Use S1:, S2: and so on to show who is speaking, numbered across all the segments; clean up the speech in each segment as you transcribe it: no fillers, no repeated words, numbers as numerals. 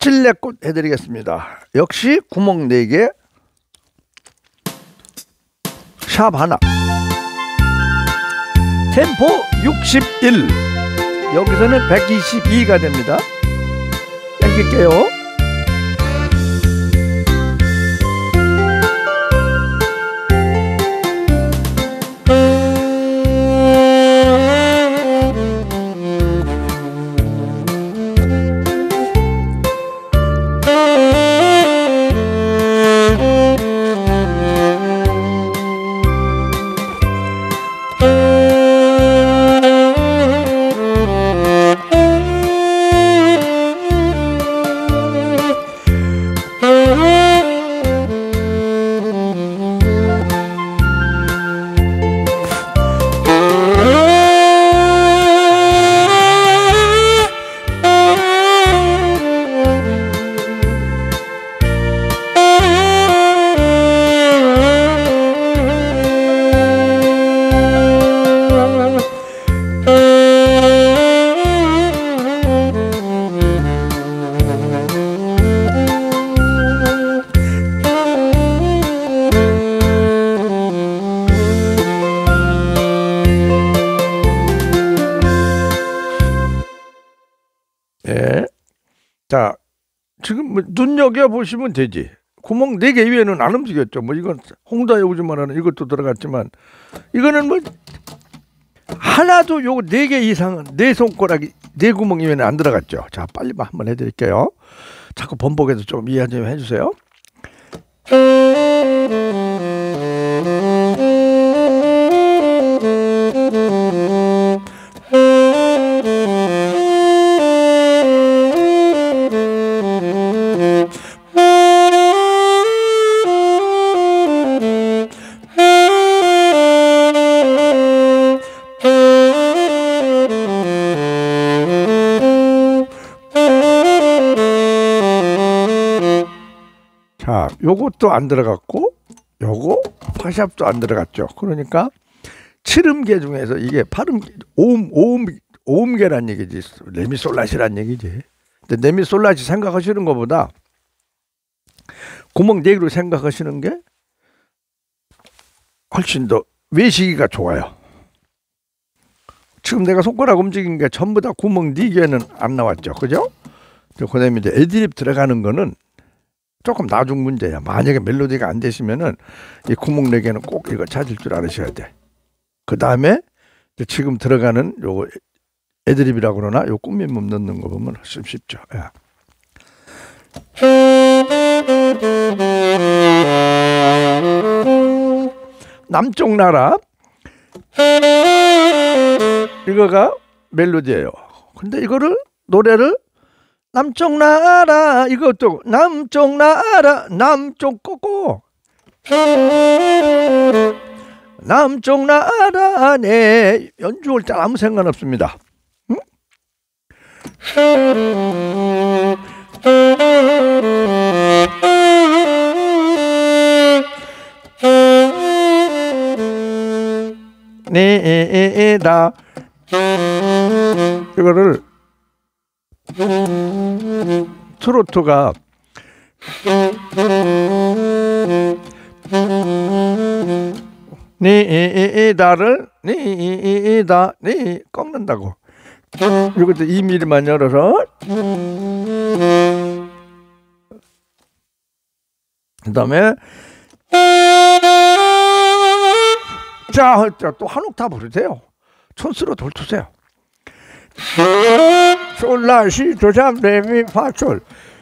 S1: 찔레꽃 해드리겠습니다. 역시 구멍 4개, 샵 하나, 템포 61, 여기서는 122가 됩니다. 당길게요. 예. 자, 지금 눈여겨보시면 되지. 구멍 4개 이외에는 안 움직였죠. 뭐 이건 홍다에 요즘 말하는 이것도 들어갔지만, 이거는 뭐 하나도 요 4개 이상은 4손가락이 4구멍 이외에는 안 들어갔죠. 자, 빨리 한번 해드릴게요. 자꾸 번복해서 좀 이해 좀 해주세요. 자, 요것도 안 들어갔고, 요거 파샵도 안 들어갔죠. 그러니까 7음계 중에서 이게 5음계란 얘기지. 레미솔라시란 얘기지. 근데 레미솔라시 생각하시는 것보다 구멍 4개로 생각하시는 게 훨씬 더 외시기가 좋아요. 지금 내가 손가락 움직인 게 전부 다 구멍 4개는 안 나왔죠. 그죠? 그 다음에 이제 애드립 들어가는 거는 조금 나중 문제야. 만약에 멜로디가 안 되시면은 이 구멍 4개는 꼭 이거 찾을 줄 알으셔야 돼. 그 다음에 지금 들어가는 요거 애드립이라고 그러나 요 꾸밈음 넣는 거 보면 훨씬 쉽죠. 야. 남쪽 나라, 이거가 멜로디예요. 근데 이거를 노래를 남쪽 나라, 이것도 남쪽 나라, 남쪽 꼬꼬, 남쪽 나라 내 연주할 때 아무 상관없습니다. 응? 네다, 이거를 트로트가 니다를 니다 니 꺾는다고. 이것도 2mm만 열어서, 그 다음에 자, 또 한 옥타브 부르세요. 촌스로 돌투세요. 솔라시 도잠 레미 파솔.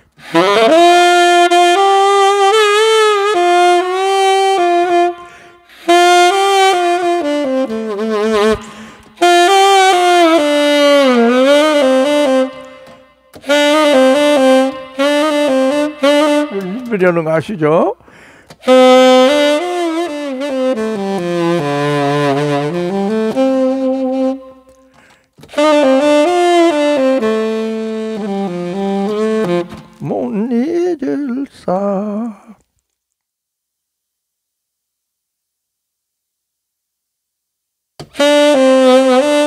S1: 이러는 거 아시죠? 못 잊을 사.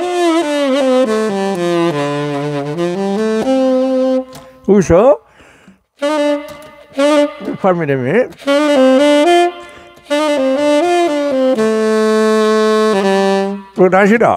S1: 여기서 파미레미. 또 다시라.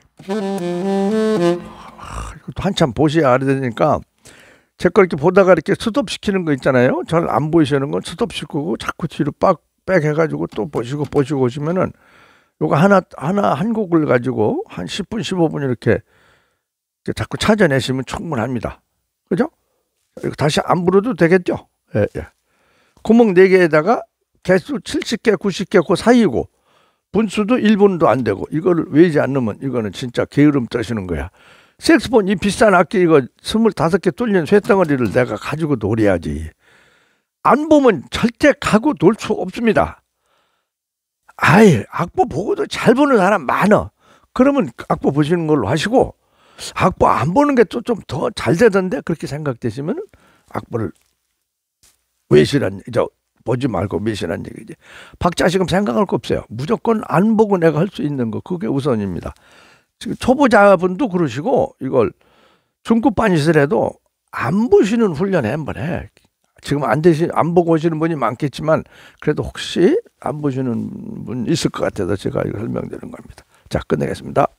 S1: 이것도 한참 보셔야 알아되니까 제 거 이렇게 보다가 이렇게 스톱시키는 거 있잖아요. 잘 안 보이시는 건 스톱시키고 자꾸 뒤로 빡 해가지고 또 보시고 오시면은 요거 하나 한 곡을 가지고 한 10분 15분 이렇게 자꾸 찾아내시면 충분합니다. 그죠? 이거 다시 안 불어도 되겠죠? 예, 예. 구멍 4개에다가 개수 70개 90개 그 사이고 분수도 1분도 안 되고 이거를 외지 않으면 이거는 진짜 게으름 떠시는 거야. 색스폰 이 비싼 악기 이거 25개 뚫린 쇳덩어리를 내가 가지고 노래야지. 안 보면 절대 가고 놀 수 없습니다. 아예 악보 보고도 잘 보는 사람 많아. 그러면 악보 보시는 걸로 하시고 악보 안 보는 게 또 좀 더 잘 되던데 그렇게 생각되시면 악보를 외시란 보지 말고 외시란 얘기지. 박자 지금 생각할 거 없어요. 무조건 안 보고 내가 할 수 있는 거 그게 우선입니다. 지금 초보자분도 그러시고 이걸 중급반이시라도 안 보시는 훈련 한번 해. 지금 안 보고 오시는 분이 많겠지만 그래도 혹시 안 보시는 분 있을 것 같아서 제가 이거 설명드리는 겁니다. 자, 끝내겠습니다.